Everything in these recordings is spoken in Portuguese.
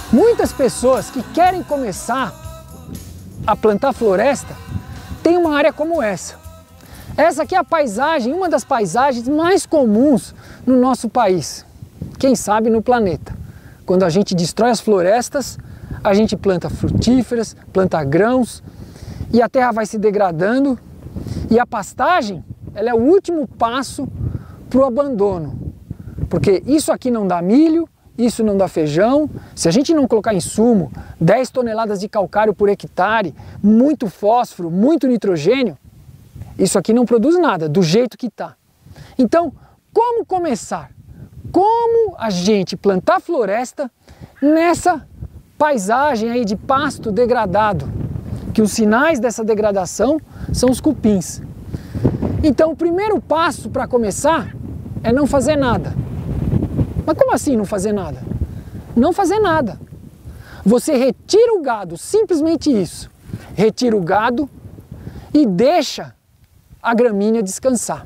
Muitas pessoas que querem começar a plantar floresta têm uma área como essa. Essa aqui é a paisagem, uma das paisagens mais comuns no nosso país, quem sabe no planeta. Quando a gente destrói as florestas, a gente planta frutíferas, planta grãos e a terra vai se degradando e a pastagem, ela é o último passo para o abandono, porque isso aqui não dá milho, isso não dá feijão. Se a gente não colocar insumo, 10 toneladas de calcário por hectare, muito fósforo, muito nitrogênio, isso aqui não produz nada, do jeito que está. Então, como começar? Como a gente plantar floresta nessa paisagem aí de pasto degradado? Que os sinais dessa degradação são os cupins. Então, o primeiro passo para começar é não fazer nada. Mas como assim não fazer nada? Não fazer nada. Você retira o gado, simplesmente isso. Retira o gado e deixa a gramínea descansar.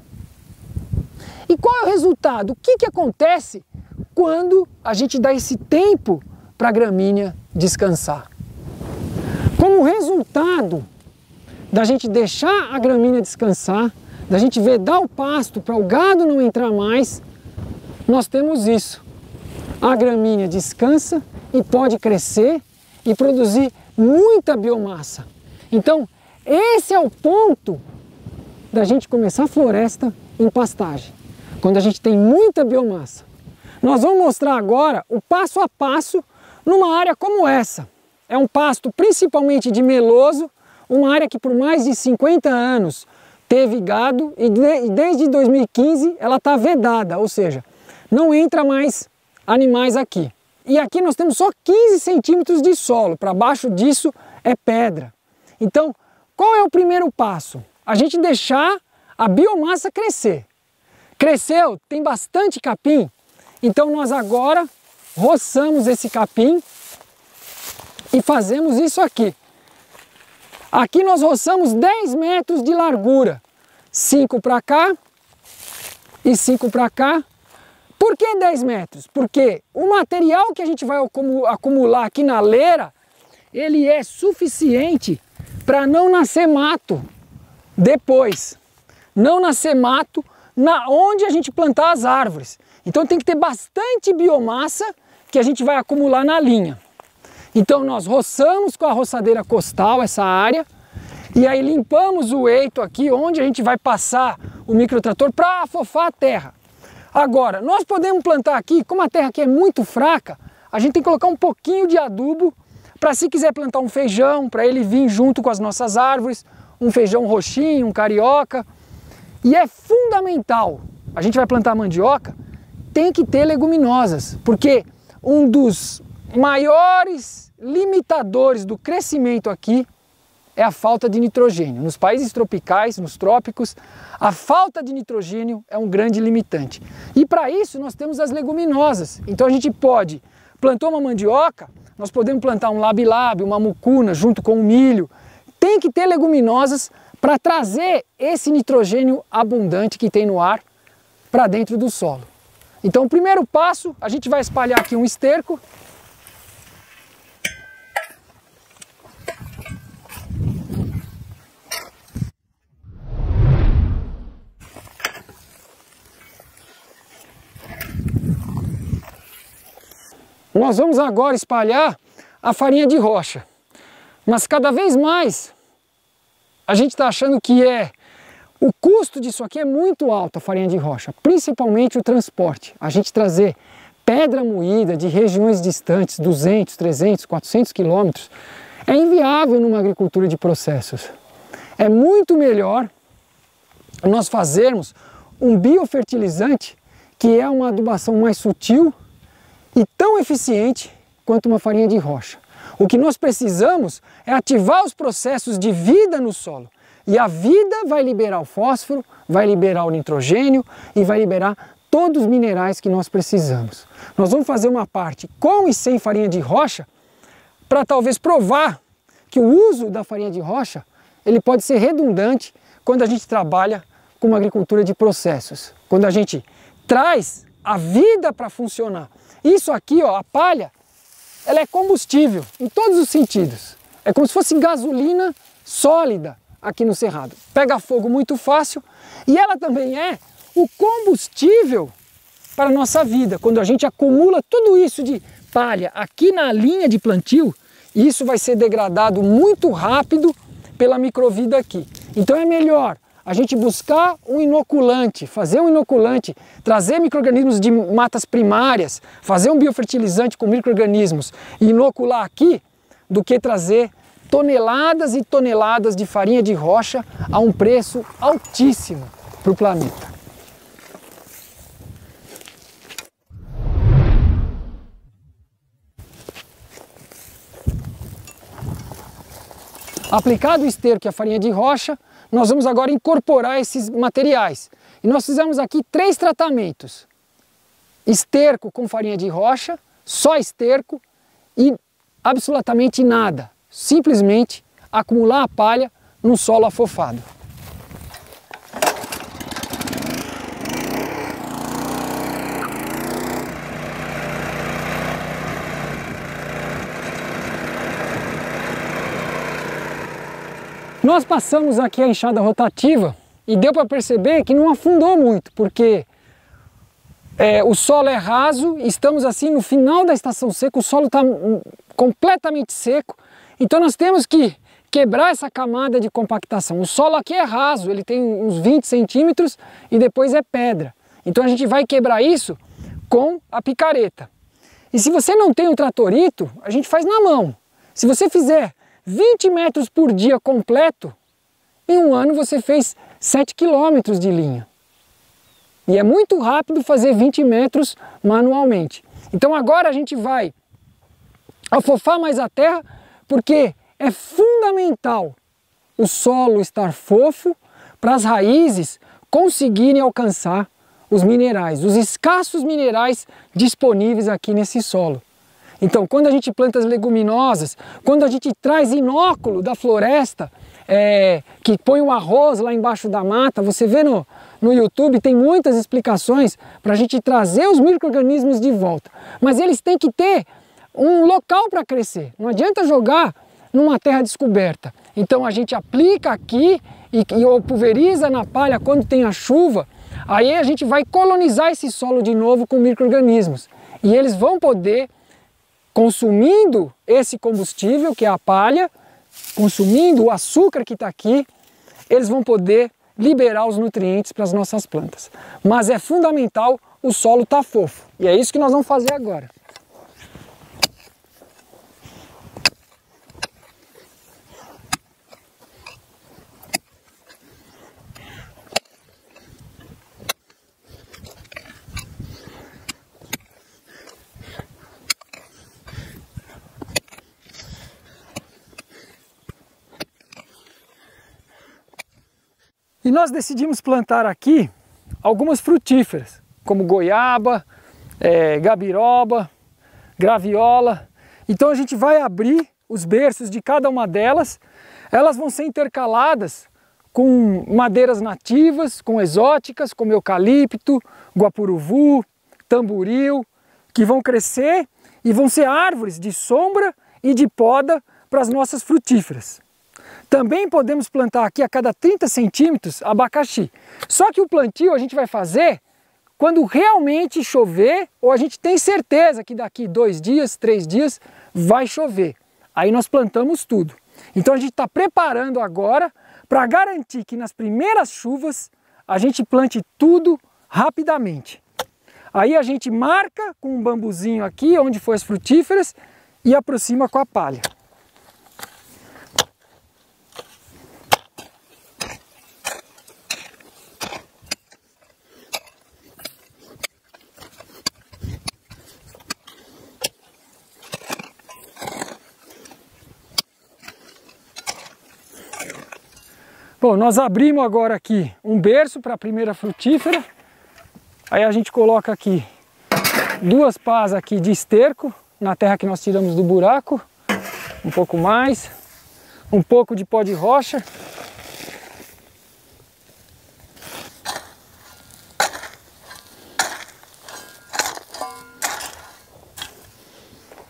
E qual é o resultado? O que acontece quando a gente dá esse tempo para a gramínea descansar? Como resultado da gente deixar a gramínea descansar, da gente vedar o pasto para o gado não entrar mais, nós temos isso. A gramínea descansa e pode crescer e produzir muita biomassa. Então, esse é o ponto da gente começar a floresta em pastagem, quando a gente tem muita biomassa. Nós vamos mostrar agora o passo a passo numa área como essa. É um pasto principalmente de meloso, uma área que por mais de 50 anos teve gado e desde 2015 ela está vedada, ou seja, não entra mais animais aqui. E aqui nós temos só 15 centímetros de solo, para baixo disso é pedra. Então, qual é o primeiro passo? A gente deixar a biomassa crescer. Cresceu, tem bastante capim, então nós agora roçamos esse capim e fazemos isso aqui. Aqui nós roçamos 10 metros de largura, 5 para cá e 5 para cá. Por que 10 metros? Porque o material que a gente vai acumular aqui na leira, ele é suficiente para não nascer mato depois. Não nascer mato onde a gente plantar as árvores. Então tem que ter bastante biomassa que a gente vai acumular na linha. Então nós roçamos com a roçadeira costal essa área e aí limpamos o eito aqui onde a gente vai passar o microtrator para afofar a terra. Agora, nós podemos plantar aqui, como a terra aqui é muito fraca, a gente tem que colocar um pouquinho de adubo para se quiser plantar um feijão, para ele vir junto com as nossas árvores, um feijão roxinho, um carioca. E é fundamental, a gente vai plantar mandioca, tem que ter leguminosas, porque um dos maiores limitadores do crescimento aqui é a falta de nitrogênio. Nos países tropicais, nos trópicos, a falta de nitrogênio é um grande limitante. E para isso nós temos as leguminosas. Então a gente pode, plantou uma mandioca, nós podemos plantar um labi-labi, uma mucuna junto com o milho. Tem que ter leguminosas para trazer esse nitrogênio abundante que tem no ar para dentro do solo. Então o primeiro passo, a gente vai espalhar aqui um esterco. Nós vamos agora espalhar a farinha de rocha, mas cada vez mais a gente está achando que o custo disso aqui é muito alto, a farinha de rocha, principalmente o transporte. A gente trazer pedra moída de regiões distantes, 200, 300, 400 quilômetros, é inviável numa agricultura de processos. É muito melhor nós fazermos um biofertilizante, que é uma adubação mais sutil e tão eficiente quanto uma farinha de rocha. O que nós precisamos é ativar os processos de vida no solo. E a vida vai liberar o fósforo, vai liberar o nitrogênio e vai liberar todos os minerais que nós precisamos. Nós vamos fazer uma parte com e sem farinha de rocha para talvez provar que o uso da farinha de rocha ele pode ser redundante quando a gente trabalha com uma agricultura de processos. Quando a gente traz a vida para funcionar. Isso aqui, ó, a palha, ela é combustível em todos os sentidos. É como se fosse gasolina sólida aqui no Cerrado. Pega fogo muito fácil e ela também é o combustível para a nossa vida. Quando a gente acumula tudo isso de palha aqui na linha de plantio, isso vai ser degradado muito rápido pela microvida aqui. Então é melhor a gente buscar um inoculante, fazer um inoculante, trazer micro-organismos de matas primárias, fazer um biofertilizante com micro-organismos e inocular aqui, do que trazer toneladas e toneladas de farinha de rocha a um preço altíssimo para o planeta. Aplicado o esterco e a farinha de rocha, nós vamos agora incorporar esses materiais. E nós fizemos aqui 3 tratamentos. Esterco com farinha de rocha, só esterco e absolutamente nada. Simplesmente acumular a palha num solo afofado. Nós passamos aqui a enxada rotativa e deu para perceber que não afundou muito, porque o solo é raso, estamos assim no final da estação seca, o solo está completamente seco, então nós temos que quebrar essa camada de compactação. O solo aqui é raso, ele tem uns 20 centímetros e depois é pedra. Então a gente vai quebrar isso com a picareta. E se você não tem um tratorito, a gente faz na mão. Se você fizer 20 metros por dia completo, em um ano você fez 7 quilômetros de linha. E é muito rápido fazer 20 metros manualmente. Então agora a gente vai afofar mais a terra, porque é fundamental o solo estar fofo para as raízes conseguirem alcançar os minerais, os escassos minerais disponíveis aqui nesse solo. Então, quando a gente planta as leguminosas, quando a gente traz inóculo da floresta, que põe o arroz lá embaixo da mata, você vê no YouTube, tem muitas explicações para a gente trazer os micro-organismos de volta. Mas eles têm que ter um local para crescer, não adianta jogar numa terra descoberta. Então a gente aplica aqui e pulveriza na palha quando tem a chuva, aí a gente vai colonizar esse solo de novo com micro-organismos. E eles vão poder, consumindo esse combustível, que é a palha, consumindo o açúcar que está aqui, eles vão poder liberar os nutrientes para as nossas plantas. Mas é fundamental o solo estar fofo. E é isso que nós vamos fazer agora. E nós decidimos plantar aqui algumas frutíferas, como goiaba, gabiroba, graviola. Então a gente vai abrir os berços de cada uma delas, elas vão ser intercaladas com madeiras nativas, com exóticas, como eucalipto, guapuruvu, tamboril, que vão crescer e vão ser árvores de sombra e de poda para as nossas frutíferas. Também podemos plantar aqui a cada 30 centímetros abacaxi. Só que o plantio a gente vai fazer quando realmente chover, ou a gente tem certeza que daqui 2 dias, 3 dias vai chover. Aí nós plantamos tudo. Então a gente está preparando agora para garantir que nas primeiras chuvas a gente plante tudo rapidamente. Aí a gente marca com um bambuzinho aqui onde foi as frutíferas e aproxima com a palha. Bom, nós abrimos agora aqui um berço para a primeira frutífera. Aí a gente coloca aqui 2 pás aqui de esterco na terra que nós tiramos do buraco, um pouco mais, um pouco de pó de rocha.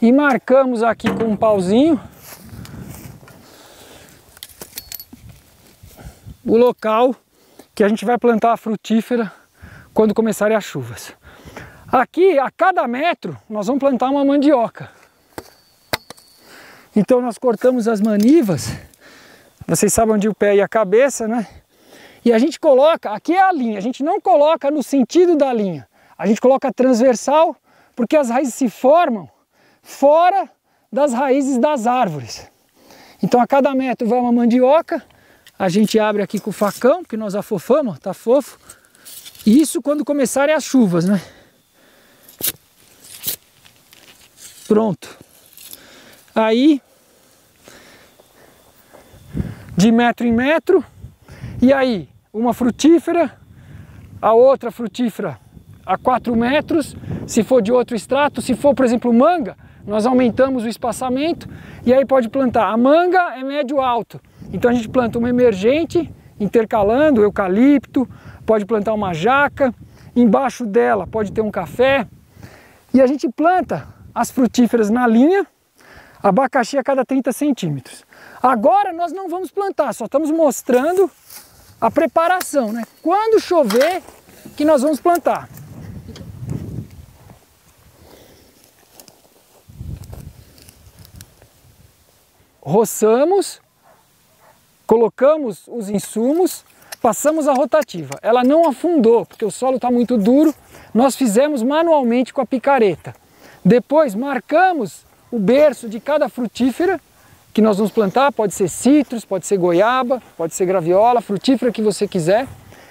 e marcamos aqui com um pauzinho o local que a gente vai plantar a frutífera quando começarem as chuvas. Aqui, a cada metro, nós vamos plantar uma mandioca. Então nós cortamos as manivas, vocês sabem onde o pé e a cabeça, né? E a gente coloca, aqui é a linha, a gente não coloca no sentido da linha, a gente coloca transversal, porque as raízes se formam fora das raízes das árvores. Então a cada metro vai uma mandioca, a gente abre aqui com o facão, porque nós afofamos, tá fofo. E isso quando começarem as chuvas, né? Pronto. Aí, de metro em metro, e aí uma frutífera, a outra frutífera a 4 metros, se for de outro extrato, se for, por exemplo, manga, nós aumentamos o espaçamento e aí pode plantar. A manga é médio alto, então a gente planta uma emergente, intercalando, eucalipto, pode plantar uma jaca, embaixo dela pode ter um café, e a gente planta as frutíferas na linha, abacaxi a cada 30 centímetros. Agora nós não vamos plantar, só estamos mostrando a preparação, né? Quando chover que nós vamos plantar. Roçamos, colocamos os insumos, passamos a rotativa. Ela não afundou, porque o solo está muito duro, nós fizemos manualmente com a picareta. Depois marcamos o berço de cada frutífera que nós vamos plantar, pode ser citros, pode ser goiaba, pode ser graviola, frutífera que você quiser.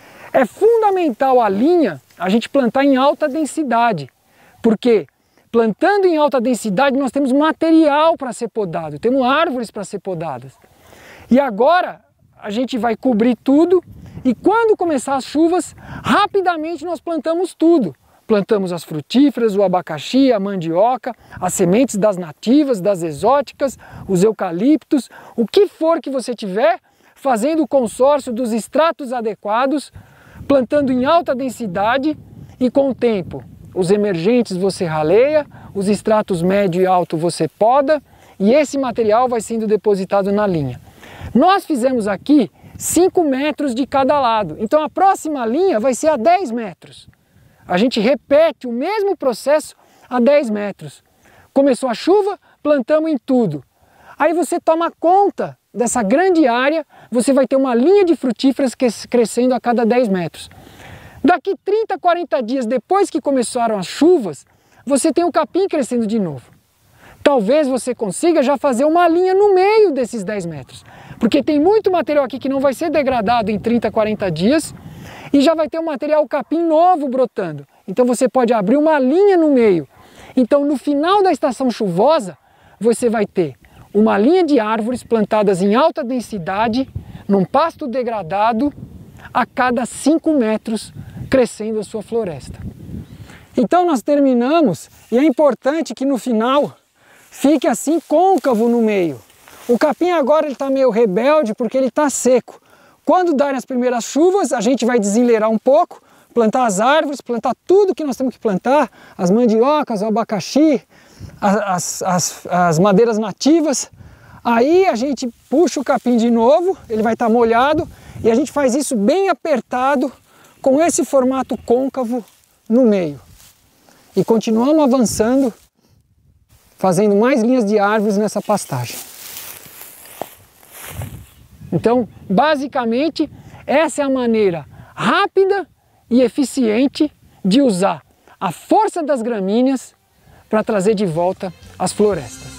É fundamental a linha a gente plantar em alta densidade, porque plantando em alta densidade nós temos material para ser podado, temos árvores para ser podadas. E agora a gente vai cobrir tudo e quando começar as chuvas, rapidamente nós plantamos tudo. Plantamos as frutíferas, o abacaxi, a mandioca, as sementes das nativas, das exóticas, os eucaliptos, o que for que você tiver, fazendo o consórcio dos extratos adequados, plantando em alta densidade e com o tempo. Os emergentes você raleia, os extratos médio e alto você poda e esse material vai sendo depositado na linha. Nós fizemos aqui 5 metros de cada lado, então a próxima linha vai ser a 10 metros. A gente repete o mesmo processo a 10 metros. Começou a chuva, plantamos em tudo. Aí você toma conta dessa grande área, você vai ter uma linha de frutíferas crescendo a cada 10 metros. Daqui 30, 40 dias depois que começaram as chuvas, você tem o capim crescendo de novo. Talvez você consiga já fazer uma linha no meio desses 10 metros. Porque tem muito material aqui que não vai ser degradado em 30, 40 dias e já vai ter um material capim novo brotando. Então você pode abrir uma linha no meio. Então no final da estação chuvosa, você vai ter uma linha de árvores plantadas em alta densidade, num pasto degradado, a cada 5 metros crescendo a sua floresta. Então nós terminamos e é importante que no final fique assim côncavo no meio. O capim agora ele está meio rebelde porque ele está seco. Quando darem as primeiras chuvas, a gente vai desenleirar um pouco, plantar as árvores, plantar tudo que nós temos que plantar, as mandiocas, o abacaxi, as madeiras nativas. Aí a gente puxa o capim de novo, ele vai estar molhado e a gente faz isso bem apertado com esse formato côncavo no meio. E continuamos avançando, fazendo mais linhas de árvores nessa pastagem. Então, basicamente, essa é a maneira rápida e eficiente de usar a força das gramíneas para trazer de volta as florestas.